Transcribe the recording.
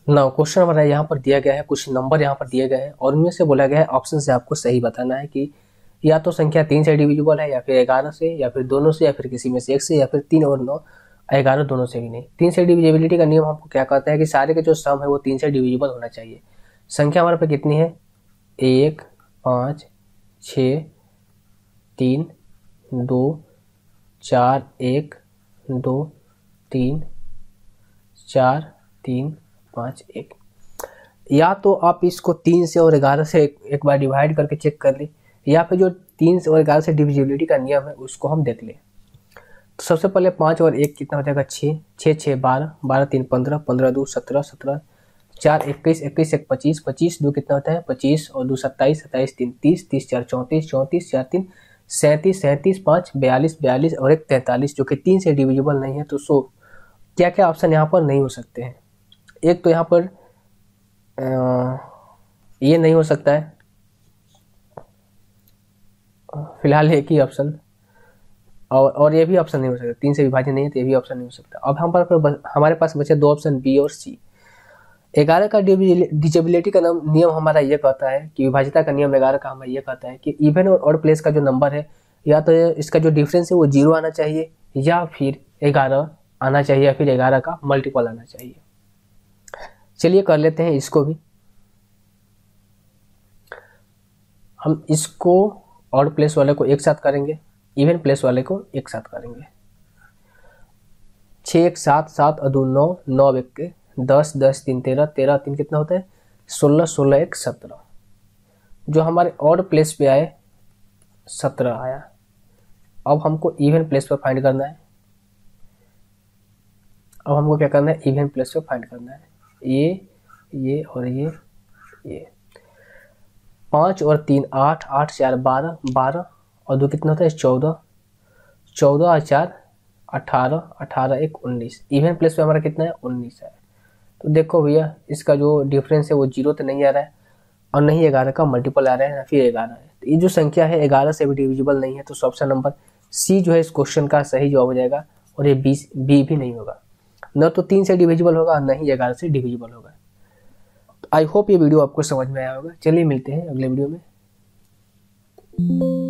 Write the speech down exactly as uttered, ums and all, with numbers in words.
ना क्वेश्चन हमारा यहाँ पर दिया गया है, कुछ नंबर यहाँ पर दिए गए हैं और उनमें से बोला गया है ऑप्शन से आपको सही बताना है कि या तो संख्या तीन से डिविजिबल है, या फिर ग्यारह से, या फिर दोनों से, या फिर किसी में से एक से, या फिर तीन और नौ, ग्यारह दोनों से भी नहीं। तीन से डिविजिबिलिटी का नियम हमको क्या कहता है कि सारे के जो सम है वो तीन से डिविजिबल होना चाहिए। संख्या हमारे पे कितनी है, एक, पाँच, छ, तीन, दो, चार, एक, दो, तीन, चार, तीन, पाँच, एक। या तो आप इसको तीन से और ग्यारह से एक, एक बार डिवाइड करके चेक कर लें, या फिर जो तीन से और ग्यारह से डिविजिबिलिटी का नियम है उसको हम देख लें। तो सबसे पहले पाँच और एक कितना हो जाएगा, छः, छः छः बारह, बारह तीन पंद्रह, पंद्रह दो सत्रह, सत्रह चार इक्कीस, इक्कीस एक पच्चीस, पच्चीस दो कितना होता है पच्चीस, और दो सत्ताईस, सत्ताईस तीन तीस, तीस चार चौंतीस, चौंतीस चार तीन सैंतीस, सैंतीस पाँच बयालीस, बयालीस और एक तैंतालीस, जो कि तीन से डिविजिबल नहीं है। तो सो क्या क्या ऑप्शन यहाँ पर नहीं हो सकते हैं। एक तो यहाँ पर आ, ये नहीं हो सकता है, फिलहाल एक ही ऑप्शन, और और ये भी ऑप्शन नहीं हो सकता, तीन से विभाजन नहीं है तो ये भी ऑप्शन नहीं हो सकता। अब हमारे पास हमारे पास बचे दो ऑप्शन, बी और सी। ग्यारह का डिविजिबिलिटी का नियम हमारा ये कहता है कि विभाज्यता का नियम ग्यारह का हमारा ये कहता है कि इवन और ऑड प्लेस का जो नंबर है, या तो इसका जो डिफरेंस है वो जीरो आना चाहिए, या फिर ग्यारह आना चाहिए, या फिर ग्यारह का मल्टीपल आना चाहिए। चलिए कर लेते हैं इसको भी। हम इसको ऑड प्लेस वाले को एक साथ करेंगे, इवन प्लेस वाले को एक साथ करेंगे। छः एक सात, सात और दो नौ, नौ एक दस, दस तीन तेरह, तेरह तीन कितना होता है सोलह, सोलह एक सत्रह। जो हमारे ऑड प्लेस पे आए सत्रह आया। अब हमको इवन प्लेस पे फाइंड करना है। अब हमको क्या करना है, इवन प्लेस पे फाइंड करना है। ये ये और ये ये पाँच और तीन आठ, आठ चार बारह, बारह और दो कितना होता है चौदह, चौदह और चार अठारह, अठारह एक उन्नीस। इवन प्लेस पे हमारा कितना है उन्नीस है। तो देखो भैया इसका जो डिफरेंस है वो जीरो तो नहीं आ रहा है, और नहीं ग्यारह का मल्टीपल आ रहा है, ना फिर ग्यारह है। तो ये जो संख्या है ग्यारह से भी डिविजिबल नहीं है। तो ऑप्शन नंबर सी जो है इस क्वेश्चन का सही जवाब हो जाएगा, और ये बी बी भी नहीं होगा, न तो तीन से डिविजिबल होगा, न ही ग्यारह से डिविजिबल होगा। आई होप ये वीडियो आपको समझ में आया होगा। चलिए मिलते हैं अगले वीडियो में।